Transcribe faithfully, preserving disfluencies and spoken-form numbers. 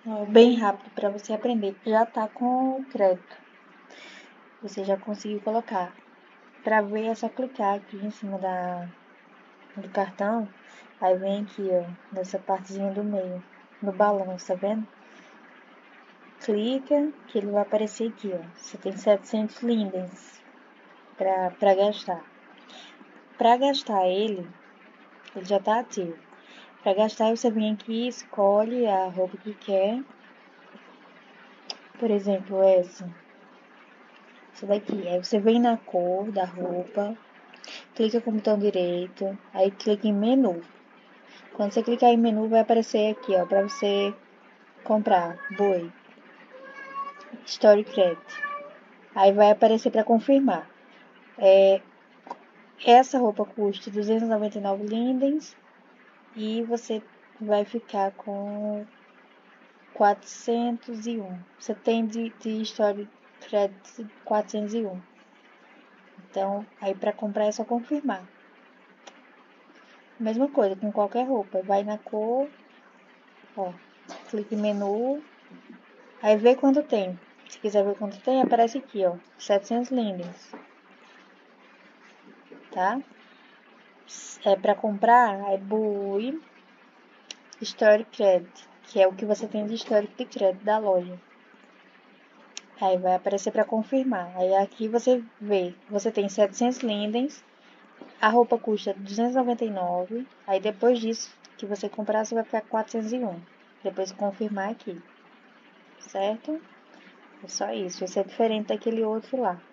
Ó, bem rápido para você aprender. Já tá com o crédito. Você já conseguiu colocar. Para ver é só clicar aqui em cima da, do cartão. Aí vem aqui, ó, nessa partezinha do meio, no balanço, tá vendo? Clica que ele vai aparecer aqui, ó. Você tem setecentos lindens pra, pra gastar. Pra gastar ele, ele já tá ativo. Pra gastar, você vem aqui e escolhe a roupa que quer. Por exemplo, essa. Essa daqui. Aí você vem na cor da roupa, clica com o botão direito, aí clica em menu. Quando você clicar em menu, vai aparecer aqui, ó, pra você comprar. Boi. Story Credit. Aí vai aparecer para confirmar. É, essa roupa custa duzentos e noventa e nove lindens e você vai ficar com quatrocentos e um. Você tem de, de Story Credit quatrocentos e um. Então, aí para comprar é só confirmar. Mesma coisa com qualquer roupa. Vai na cor, ó, clique em menu, aí vê quanto tem. Se quiser ver quanto tem, aparece aqui, ó, setecentos lindens. Tá? É para comprar, é Bui Story Credit, que é o que você tem de histórico de crédito da loja. Aí vai aparecer para confirmar. Aí aqui você vê, você tem setecentos lindens, a roupa custa duzentos e noventa e nove, aí depois disso que você comprar, você vai ficar quatrocentos e um. Depois confirmar aqui, certo? É só isso, esse é diferente daquele outro lá.